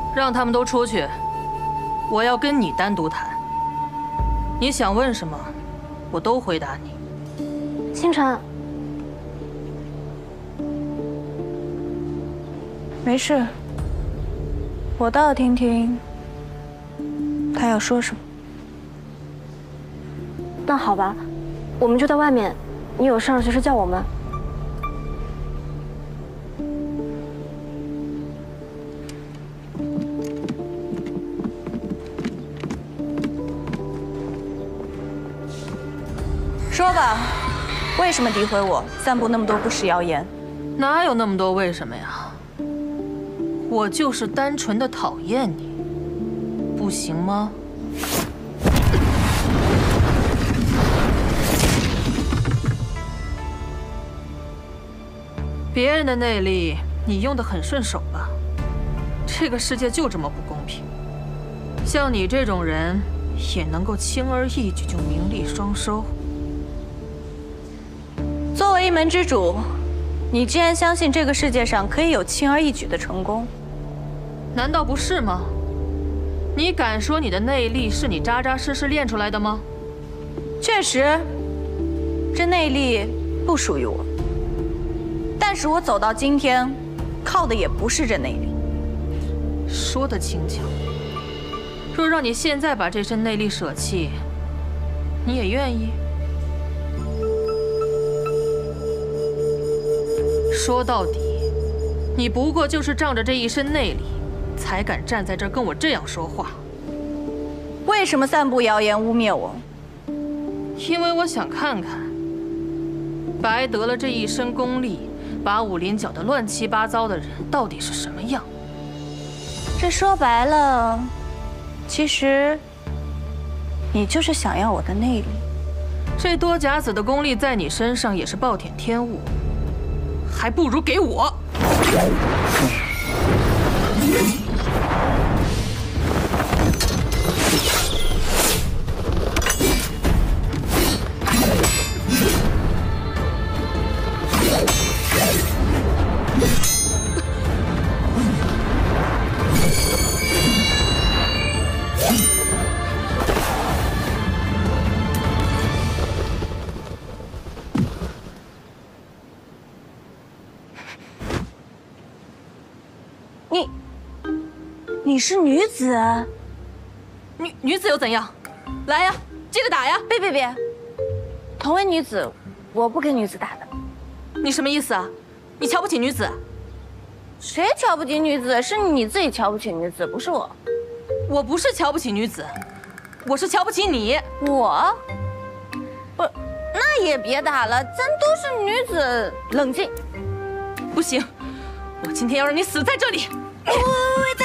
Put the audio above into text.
让他们都出去，我要跟你单独谈。你想问什么，我都回答你。 星辰， 没事，我倒要听听他要说什么。 那好吧，我们就在外面，你有事儿随时叫我们。 说吧，为什么诋毁我，散布那么多不实谣言？ 哪有那么多为什么呀？我就是单纯的讨厌你，不行吗？别人的内力你用得很顺手吧？这个世界就这么不公平，像你这种人也能够轻而易举就名利双收。 作为一门之主，你竟然相信这个世界上可以有轻而易举的成功？ 难道不是吗？你敢说你的内力是你扎扎实实练出来的吗？ 确实，这内力不属于我。但是我走到今天，靠的也不是这内力。 说得轻巧。若让你现在把这身内力舍弃，你也愿意？ 说到底，你不过就是仗着这一身内力，才敢站在这儿跟我这样说话。 为什么散布谣言污蔑我？ 因为我想看看，白得了这一身功力，把武林搅得乱七八糟的人到底是什么样。 这说白了，其实你就是想要我的内力。 这多甲子的功力在你身上也是暴殄天物。 还不如给我！ 你是女子？ 女子又怎样？来呀，接着打呀！ 别！同为女子，我不跟女子打的。 你什么意思啊？你瞧不起女子？ 谁瞧不起女子？是你自己瞧不起女子，不是我。 我不是瞧不起女子，我是瞧不起你。 我？不，那也别打了，咱都是女子，冷静。 不行，我今天要让你死在这里！ 喂，